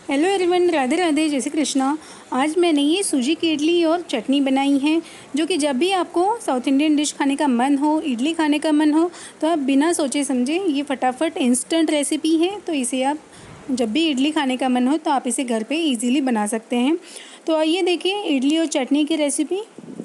Hello everyone, Radhe Radhe, जय श्री कृष्णा। आज मैंने ये सूजी की इडली और चटनी बनाई है, जो कि जब भी आपको साउथ इंडियन डिश खाने का मन हो, इडली खाने का मन हो, तो आप बिना सोचे समझे, ये फटाफट इंस्टेंट रेसिपी है। तो इसे आप जब भी इडली खाने का मन हो तो आप इसे घर पे इजीली बना सकते हैं। तो आइए देखिए इडली और चटनी की रेसिपी।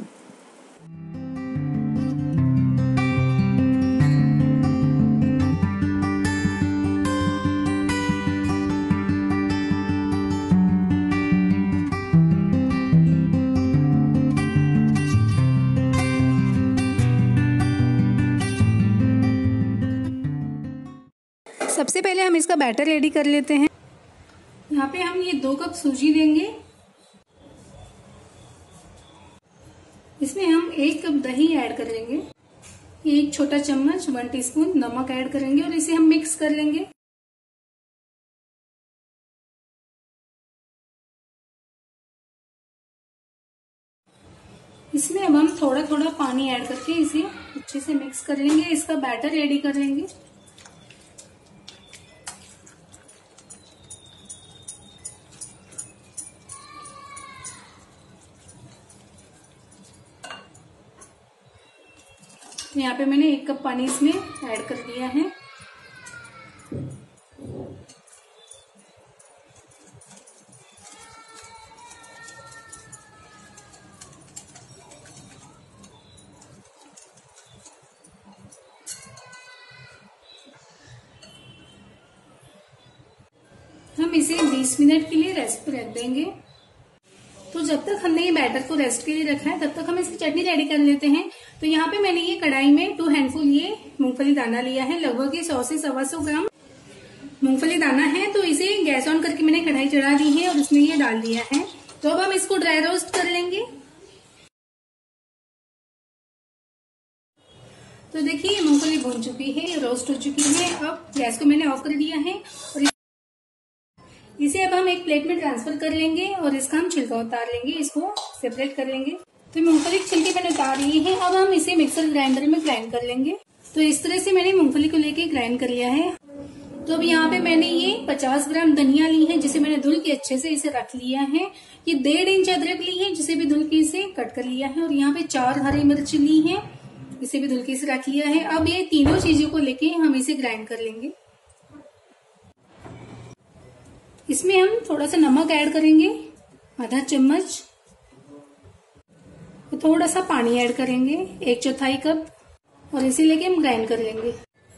सबसे पहले हम इसका बैटर रेडी कर लेते हैं। यहाँ पे हम ये 2 कप सूजी देंगे। इसमें हम 1 कप दही ऐड कर लेंगे। 1 छोटा चम्मच 1 टीस्पून नमक ऐड करेंगे और इसे हम मिक्स कर लेंगे। इसमें अब हम थोड़ा थोड़ा पानी ऐड करके इसे अच्छे से मिक्स कर लेंगे। इसका बैटर रेडी कर लेंगे। यहाँ पे मैंने 1 कप पानी इसमें ऐड कर दिया है। हम इसे 20 मिनट के लिए रेस्ट पे रख देंगे। तो जब तक हमने ये बैटर को रेस्ट के लिए रखा है, तब तक हम इसकी चटनी रेडी कर लेते हैं। तो यहाँ पे मैंने ये कढ़ाई में 2 हैंडफुल ये मूंगफली दाना लिया है। लगभग ये 100 से 125 ग्राम मूंगफली दाना है। तो इसे गैस ऑन करके मैंने कढ़ाई चढ़ा दी है और इसमें ये डाल दिया है। तो अब हम इसको ड्राई रोस्ट कर लेंगे। तो देखिए ये मूंगफली भून चुकी है, ये रोस्ट हो चुकी है। अब गैस को मैंने ऑफ कर दिया है और इसे अब हम एक प्लेट में ट्रांसफर कर लेंगे और इसका हम छिलका उतार लेंगे, इसको सेपरेट कर लेंगे। तो मूंगफली की छिलके मैंने उतार ली है। अब हम इसे मिक्सर ग्राइंडर में ग्राइंड कर लेंगे। तो इस तरह से मैंने मूंगफली को लेके ग्राइंड कर लिया है। तो अब यहाँ पे मैंने ये 50 ग्राम धनिया ली है, जिसे मैंने धुल के अच्छे से इसे रख लिया है। ये 1.5 इंच अदरक ली है, जिसे भी धुल के इसे कट कर लिया है। और यहाँ पे 4 हरी मिर्च ली है, इसे भी धुल के इसे रख लिया है। अब ये तीनों चीजों को लेके हम इसे ग्राइंड कर लेंगे। इसमें हम थोड़ा सा नमक ऐड करेंगे, आधा चम्मच, और थोड़ा सा पानी ऐड करेंगे, 1/4 कप, और इसे लेके हम ग्राइंड कर लेंगे।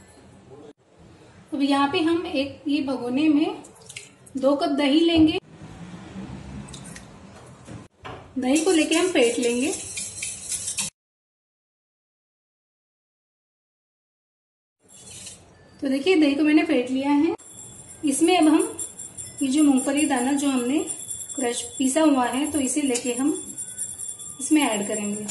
अब यहाँ पे हम एक ये भगोने में 2 कप दही लेंगे। दही को लेके हम फेंट लेंगे। तो देखिए दही को मैंने फेंट लिया है। इसमें अब हम ये जो मूंगफली दाना जो हमने क्रश पीसा हुआ है, तो इसे लेके हम इसमें ऐड करेंगे।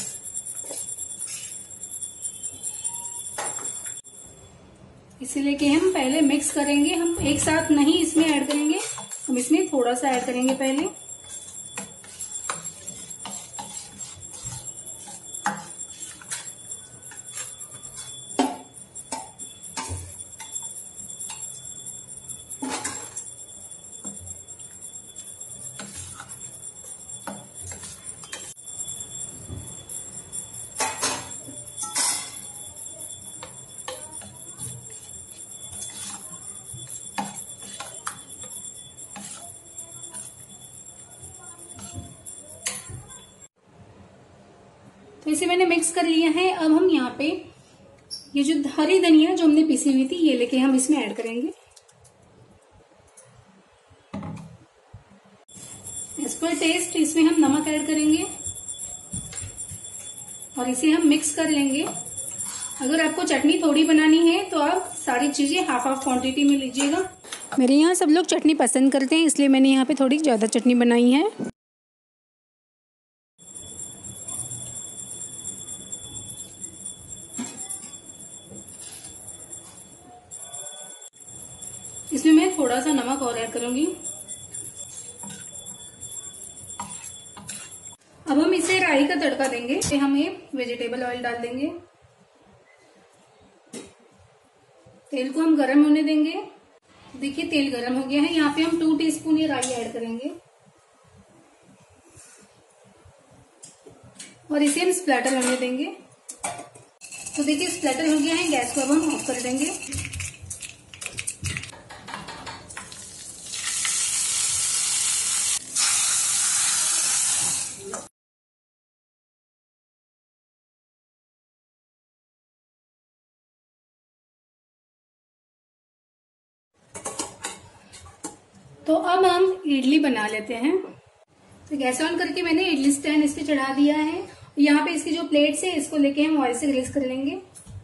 इसे लेके हम पहले मिक्स करेंगे। हम एक साथ नहीं इसमें ऐड करेंगे, हम इसमें थोड़ा सा ऐड करेंगे पहले। तो इसे मैंने मिक्स कर लिया है। अब हम यहाँ पे ये जो हरी धनिया जो हमने पीसी हुई थी, ये लेके हम इसमें ऐड करेंगे। एज पर टेस्ट इसमें हम नमक ऐड करेंगे और इसे हम मिक्स कर लेंगे। अगर आपको चटनी थोड़ी बनानी है तो आप सारी चीजें हाफ क्वांटिटी में लीजिएगा। मेरे यहाँ सब लोग चटनी पसंद करते हैं, इसलिए मैंने यहाँ पे थोड़ी ज्यादा चटनी बनाई है। इसमें मैं थोड़ा सा नमक और ऐड करूंगी। अब हम इसे राई का तड़का देंगे। हम ये वेजिटेबल ऑयल डाल देंगे। तेल को हम गरम होने देंगे। देखिए तेल गरम हो गया है। यहाँ पे हम 2 टीस्पून ये राई ऐड करेंगे और इसे हम स्प्लैटर होने देंगे। तो देखिए स्प्लैटर हो गया है, गैस को अब हम ऑफ कर देंगे। तो अब हम इडली बना लेते हैं। तो गैस ऑन करके मैंने इडली स्टैंड इस पे चढ़ा दिया है। यहाँ पे इसकी जो प्लेट्स है इसको लेके हम ऑयल से ग्रीस कर लेंगे।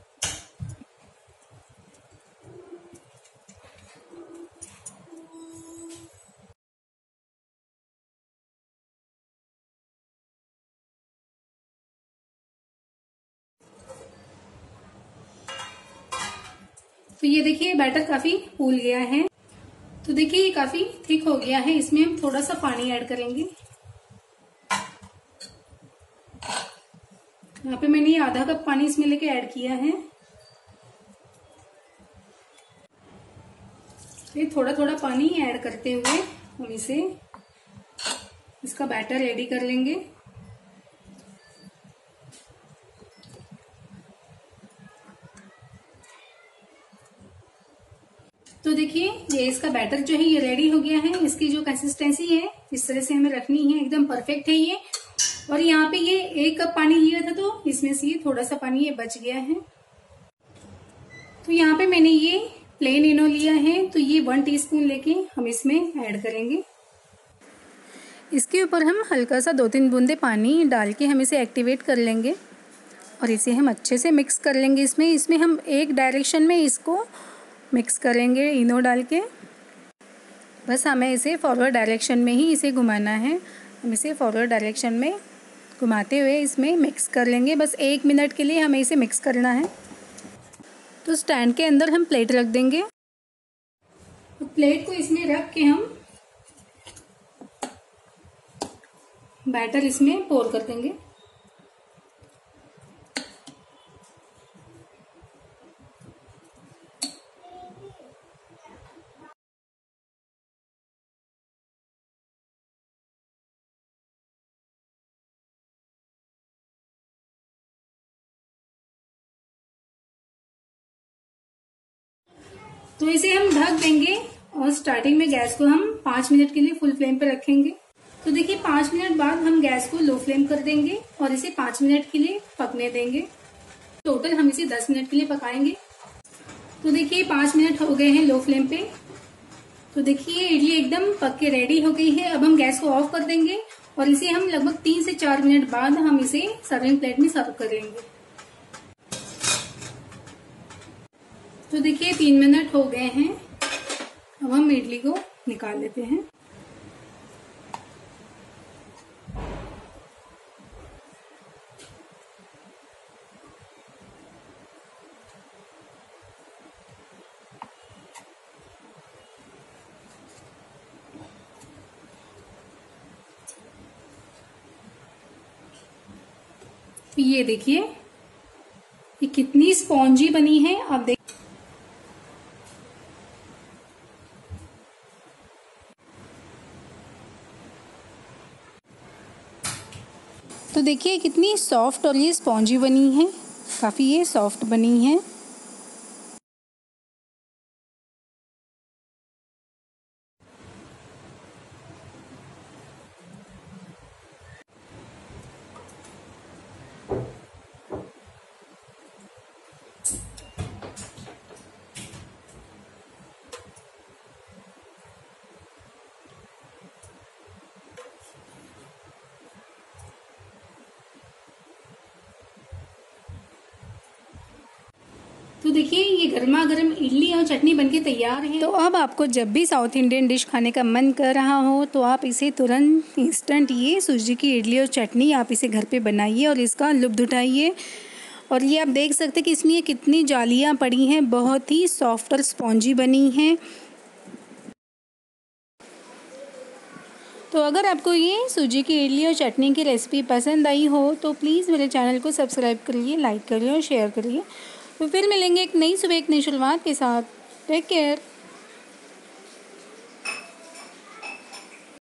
तो ये देखिए बैटर काफी फूल गया है। तो देखिए ये काफी थिक हो गया है। इसमें हम थोड़ा सा पानी ऐड करेंगे। यहाँ पे मैंने ये आधा कप पानी इसमें लेके ऐड किया है। ये थोड़ा थोड़ा पानी ऐड करते हुए हम इसका बैटर रेडी कर लेंगे। तो देखिए ये इसका बैटर जो है ये रेडी हो गया है। इसकी जो कंसिस्टेंसी है इस तरह से हमें रखनी है, एकदम परफेक्ट है ये। और यहाँ पे ये 1 कप पानी लिया था तो इसमें से ये थोड़ा सा पानी ये बच गया है। तो यहाँ पे मैंने ये प्लेन इनो लिया है, तो ये 1 टीस्पून लेके हम इसमें ऐड करेंगे। इसके ऊपर हम हल्का सा 2-3 बूंदे पानी डाल के हम इसे एक्टिवेट कर लेंगे और इसे हम अच्छे से मिक्स कर लेंगे। इसमें हम एक डायरेक्शन में इसको मिक्स करेंगे इनो डाल के। बस हमें इसे फॉरवर्ड डायरेक्शन में ही इसे घुमाना है। हम इसे फॉरवर्ड डायरेक्शन में घुमाते हुए इसमें मिक्स कर लेंगे। बस 1 मिनट के लिए हमें इसे मिक्स करना है। तो स्टैंड के अंदर हम प्लेट रख देंगे। तो प्लेट को इसमें रख के हम बैटर इसमें पोर कर देंगे। तो इसे हम ढक देंगे और स्टार्टिंग में गैस को हम 5 मिनट के लिए फुल फ्लेम पे रखेंगे। तो देखिए 5 मिनट बाद हम गैस को लो फ्लेम कर देंगे और इसे 5 मिनट के लिए पकने देंगे। टोटल हम इसे 10 मिनट के लिए पकाएंगे। तो देखिए 5 मिनट हो गए हैं लो फ्लेम पे। तो देखिए इडली एकदम पक के रेडी हो गई है। अब हम गैस को ऑफ कर देंगे और इसे हम लगभग 3 से 4 मिनट बाद हम इसे सर्विंग प्लेट में सर्व कर लेंगे। तो देखिए 3 मिनट हो गए हैं। अब हम इडली को निकाल लेते हैं। ये देखिए ये कितनी स्पॉन्जी बनी है। आप देख तो देखिए कितनी सॉफ्ट और ये स्पॉन्जी बनी है, काफ़ी ये सॉफ्ट बनी है। तो देखिए ये गर्मा गर्म इडली और चटनी बनके तैयार है। तो अब आपको जब भी साउथ इंडियन डिश खाने का मन कर रहा हो तो आप इसे तुरंत इंस्टेंट ये सूजी की इडली और चटनी आप इसे घर पे बनाइए और इसका लुत्फ़ उठाइए। और ये आप देख सकते हैं कि इसमें कितनी जालियाँ पड़ी हैं, बहुत ही सॉफ्ट और स्पॉन्जी बनी हैं। तो अगर आपको ये सूजी की इडली और चटनी की रेसिपी पसंद आई हो तो प्लीज़ मेरे चैनल को सब्सक्राइब करिए, लाइक करिए और शेयर करिए। तो फिर मिलेंगे एक नई सुबह एक नई शुरुआत के साथ। Take care.